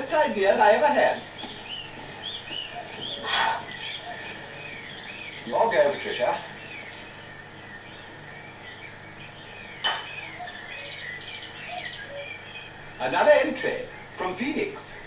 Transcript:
best idea I ever had. Your go, Patricia. Another entry from Phoenix.